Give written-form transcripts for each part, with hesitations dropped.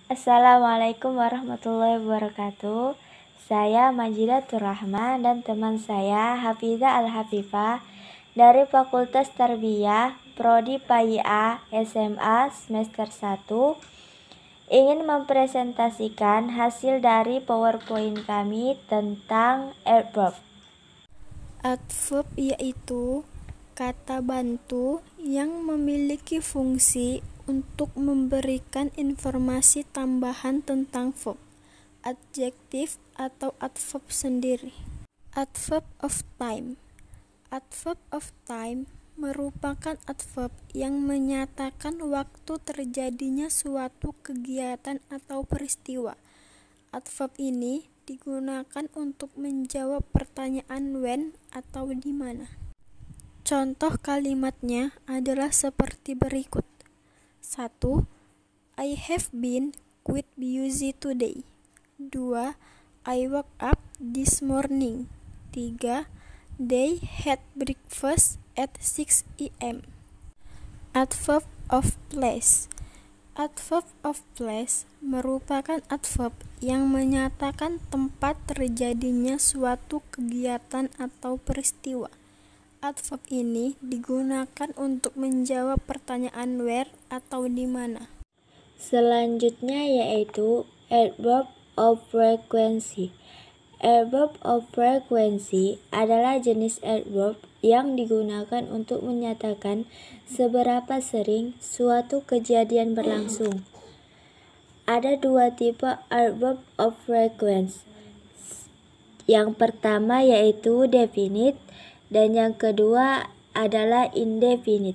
Assalamualaikum warahmatullahi wabarakatuh. Saya Majidatur Rahma dan teman saya Hafizah Al-Hafifah dari Fakultas Tarbiyah Prodi PAIA SMA semester 1 ingin mempresentasikan hasil dari PowerPoint kami tentang adverb. Adverb yaitu kata bantu yang memiliki fungsi untuk memberikan informasi tambahan tentang verb, adjektif atau adverb sendiri. Adverb of time. Adverb of time merupakan adverb yang menyatakan waktu terjadinya suatu kegiatan atau peristiwa. Adverb ini digunakan untuk menjawab pertanyaan when atau di mana. Contoh kalimatnya adalah seperti berikut. 1. I have been quite busy today. 2. I woke up this morning. 3. They had breakfast at 6 a.m. Adverb of place. Adverb of place merupakan adverb yang menyatakan tempat terjadinya suatu kegiatan atau peristiwa. Adverb ini digunakan untuk menjawab pertanyaan where atau di mana. Selanjutnya yaitu adverb of frequency. Adverb of frequency adalah jenis adverb yang digunakan untuk menyatakan seberapa sering suatu kejadian berlangsung. Ada dua tipe adverb of frequency. Yang pertama yaitu definite dan yang kedua adalah indefinite.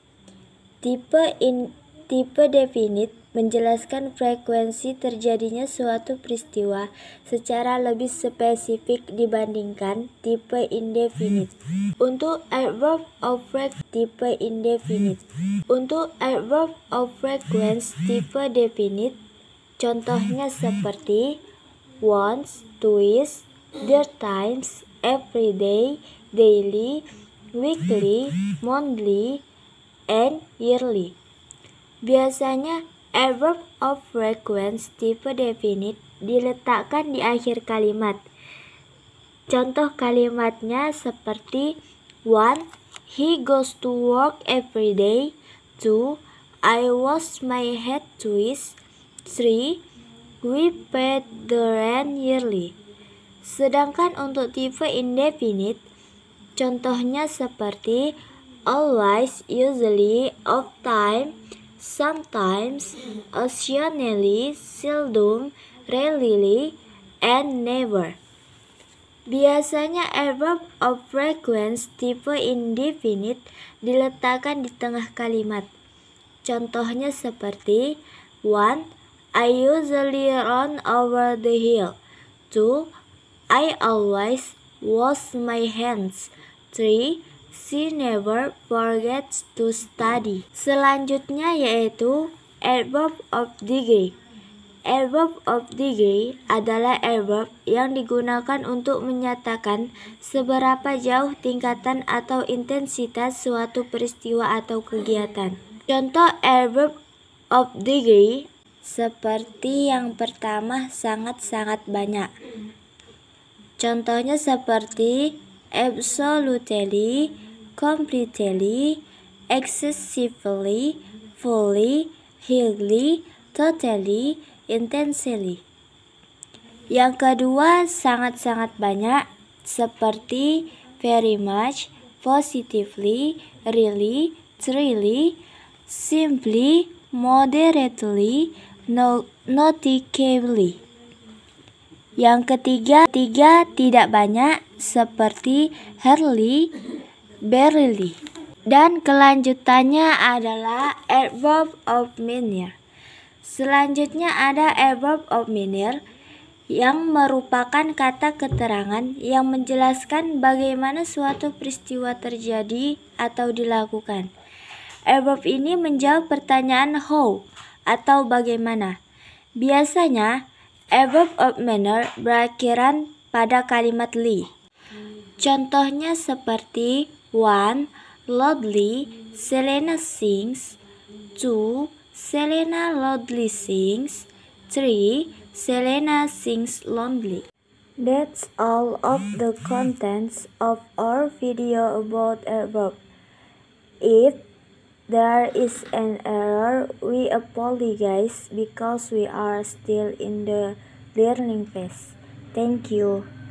Tipe definite menjelaskan frekuensi terjadinya suatu peristiwa secara lebih spesifik dibandingkan tipe indefinite. Untuk adverb of frequency tipe indefinite. Untuk adverb of frequency tipe definite, contohnya seperti once, twice, 3 times, every day, daily, weekly, monthly, and yearly. Biasanya adverb of frequency tipe definite diletakkan di akhir kalimat. Contoh kalimatnya seperti 1. He goes to work every day. 2. I wash my head twice. 3. We pay the rent yearly. Sedangkan untuk tipe indefinite, contohnya seperti always, usually, of time, sometimes, occasionally, seldom, rarely, and never. Biasanya adverb of frequency tipe indefinite diletakkan di tengah kalimat. Contohnya seperti 1. I usually run over the hill. 2. I always wash my hands. 3. She never forgets to study. Selanjutnya yaitu adverb of degree. Adverb of degree adalah adverb yang digunakan untuk menyatakan seberapa jauh tingkatan atau intensitas suatu peristiwa atau kegiatan. Contoh adverb of degree seperti yang pertama sangat-sangat banyak. Contohnya seperti absolutely, completely, excessively, fully, highly, totally, intensely. Yang kedua sangat-sangat banyak seperti very much, positively, really, truly, simply, moderately, noticeably. Yang ketiga tidak banyak seperti hardly, barely. Dan kelanjutannya adalah adverb of minor. Selanjutnya ada adverb of minor yang merupakan kata keterangan yang menjelaskan bagaimana suatu peristiwa terjadi atau dilakukan. Adverb ini menjawab pertanyaan how atau bagaimana. Biasanya adverb of minor berakhiran pada kalimat li. Contohnya seperti 1. Loudly, Selena sings. 2. Selena loudly sings. 3. Selena sings lonely. That's all of the contents of our video about a verb. If there is an error, we apologize because we are still in the learning phase. Thank you.